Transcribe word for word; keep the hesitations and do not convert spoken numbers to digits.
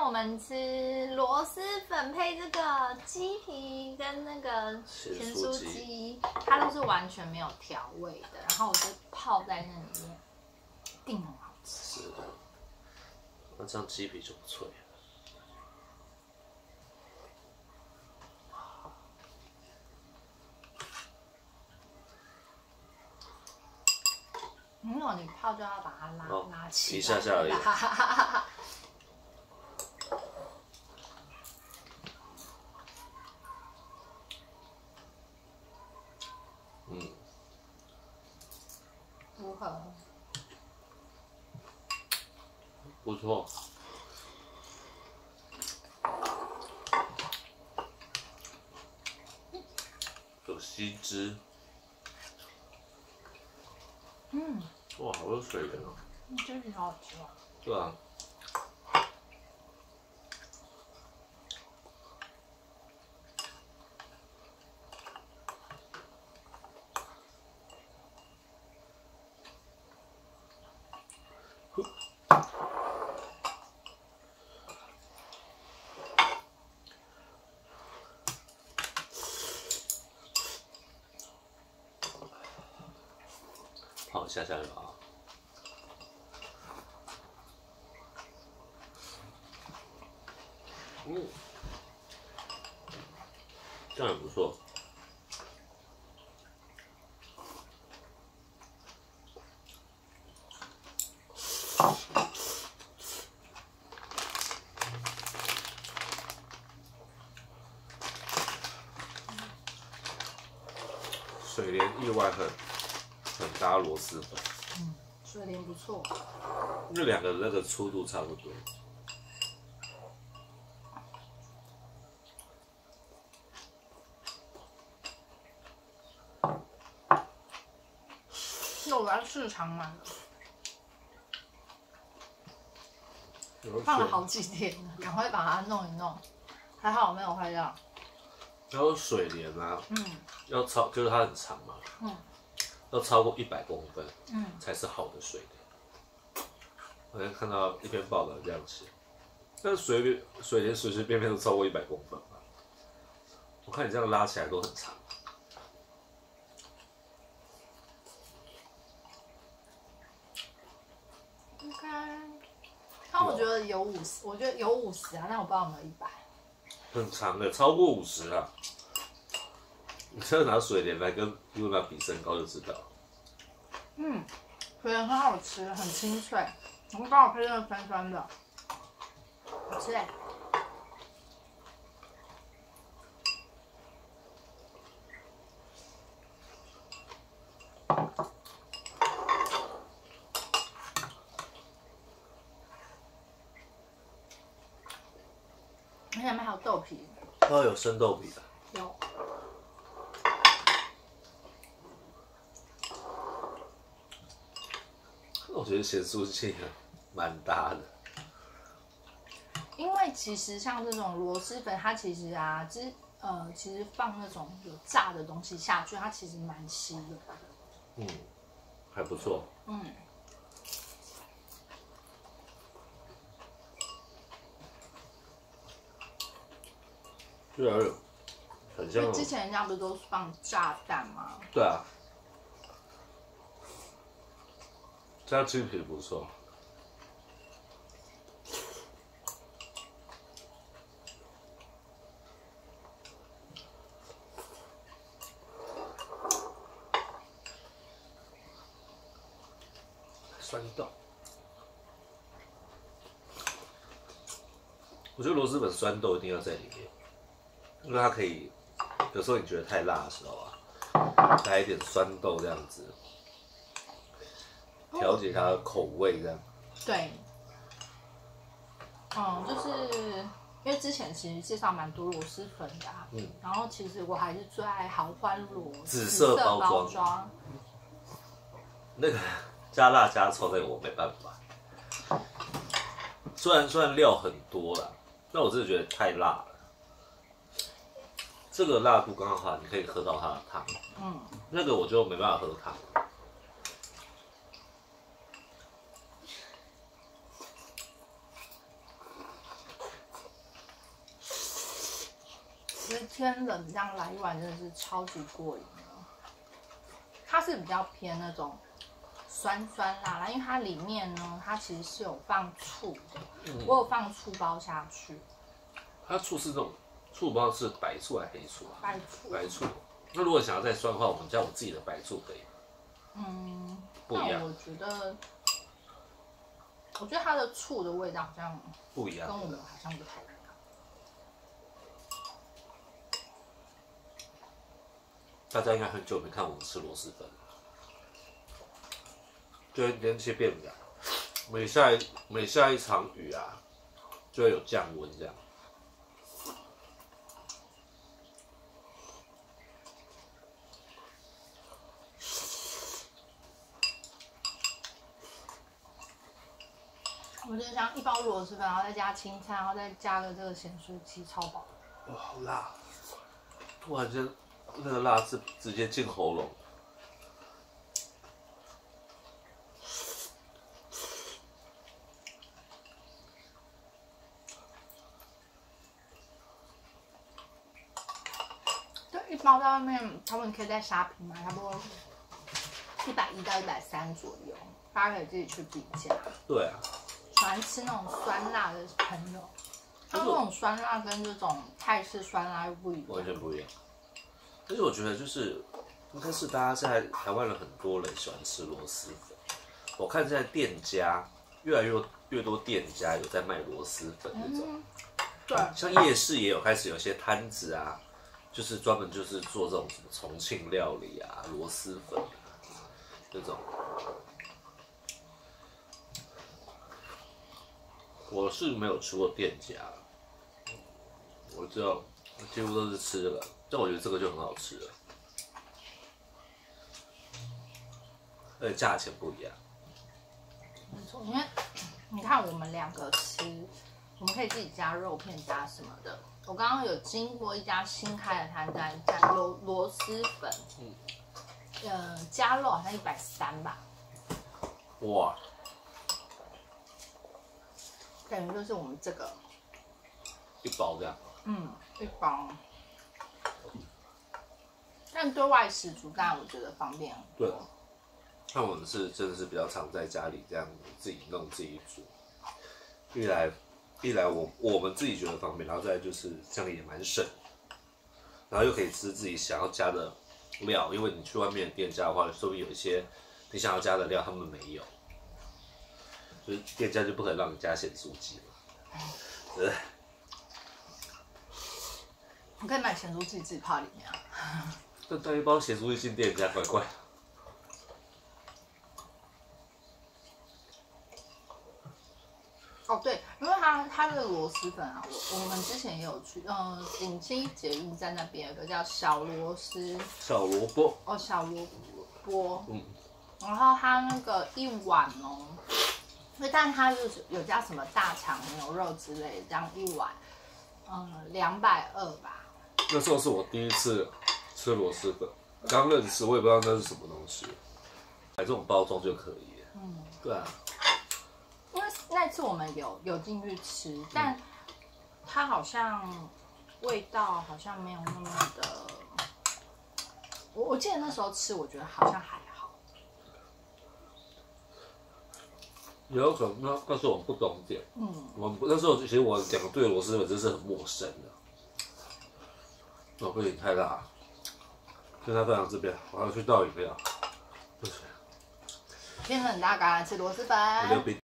我们吃螺蛳粉配这个鸡皮跟那个咸酥鸡，它都是完全没有调味的，然后我就泡在那里面，一定很好吃。 是的，那这样鸡皮就不脆了。 没有，你泡就要把它拉、哦、拉起来， 一下下而已。嗯， 如何？ 不错。有吸汁。 嗯。 哇，好有水源哦！ 嗯，这个好好吃哦。 对啊。泡一下下就好。嗯，这样也不错。水莲意外很很搭螺蛳粉。 嗯，水莲不错。 这两个那个粗度差不多。 肉丸市场买了，放了好几天了，赶快把它弄一弄。还好没有坏掉。 然后水莲啊，嗯，要超就是它很长嘛，嗯，要超过一百公分，嗯，才是好的水莲。好像看到一篇报道这样写，但是水莲水莲随随便便都超过一百公分吧？我看你这样拉起来都很长。 OK， 但我觉得有五十，我觉得有五十啊，但我不知道有没有一百。 很长的，超过五十啊！你这拿水莲来跟优娜比身高就知道。 嗯，水莲很好吃，很清脆，然后刚好配那个酸酸的，好吃哎。下面还有豆皮。 哦，有生豆皮的。 有。 我觉得咸酥鸡蛮搭的。 因为其实像这种螺蛳粉，它其实啊，其实呃，其实放那种有炸的东西下去，它其实蛮吸的。 嗯，还不错。嗯。对啊，很像。 之前人家不是都是放炸弹吗？ 对啊，这样鸡皮不错。酸豆，我觉得螺蛳粉酸豆一定要在里面。因为它可以，有时候你觉得太辣的时候啊，加一点酸豆这样子，调节它的口味这样。 对，嗯，就是因为之前其实介绍蛮多螺蛳粉的、啊，嗯，然后其实我还是最爱豪欢螺紫色包装，包装那个加辣加葱那个我没办法，虽然虽然料很多啦，但我真的觉得太辣了。这个辣度刚刚好，你可以喝到它的汤。嗯，那个我就没办法喝汤。 其实天冷这样来一碗真的是超级过瘾的。它是比较偏那种酸酸辣辣，因为它里面呢，它其实是有放醋的，嗯、我有放醋包下去。 它醋是那种醋包是白醋还是黑醋啊？ 白醋。 白醋。那如果想要再酸的话，我们加我自己的白醋可以。 嗯， 不一样。 我觉得，我觉得它的醋的味道好像不一样， 跟我们好像不太一样。 大家应该很久没看我们吃螺蛳粉了，就会天气变凉，每下一每下一场雨啊，就会有降温这样。 我觉得像一包螺蛳粉，然后再加青菜，然后再加个这个咸酥鸡，超饱。 哇，好辣！突然间，那个辣是直接进喉咙。 就一包在外面，他们可以在虾皮买，差不多一百一到一百三左右，大家可以自己去比价。 对啊。 喜欢吃那种酸辣的朋友，它这种酸辣跟这种泰式酸辣又不一样， 完全不一样。而且我觉得就是应该是大家现在台湾人很多人喜欢吃螺蛳粉，我看现在店家越来越越多店家有在卖螺蛳粉那种，嗯、 对， 像夜市也有开始有些摊子啊，就是专门就是做这种什么重庆料理啊、螺蛳粉啊那种。我是没有吃过店家，我知道几乎都是吃这个，但我觉得这个就很好吃了，而且价钱不一样。 没错，因为你看我们两个吃，我们可以自己加肉片加什么的。我刚刚有经过一家新开的摊在加螺螺蛳粉，嗯，呃，加肉好像一百三吧。 哇！ 等于就是我们这个一包这样， 嗯，一包。但对外食族，当然我觉得方便很多。 对，像我们是真的是比较常在家里这样自己弄自己煮，一来一来我我们自己觉得方便，然后再来就是这样也蛮省，然后又可以吃自己想要加的料，因为你去外面的店家的话，说不定有一些你想要加的料他们没有。就是店家就不可能让你加咸酥鸡嘛，对。 你可以买咸酥鸡自己泡里面啊。 这带一包咸酥鸡进店家，怪怪。 哦，对，因为它它的螺蛳粉啊，我我们之前也有去，嗯，顶溪捷运站那边有个叫小螺丝。 小萝卜。 哦，小萝卜。嗯。然后它那个一碗哦。但它就是有加什么大肠牛肉之类的，这样一碗，嗯，两百二吧。 那时候是我第一次吃螺蛳粉，刚认识，我也不知道那是什么东西，买这种包装就可以。嗯，对啊。 因为那次我们有有进去吃，但它好像味道好像没有那么的，我我记得那时候吃，我觉得好像还好。 有可能那那时候我们不懂点，嗯，我那时候其实我讲对螺蛳粉真是很陌生的，哦，不行太辣，跟他分享这边，我要去倒饮料，不行。 天冷大家吃螺蛳粉。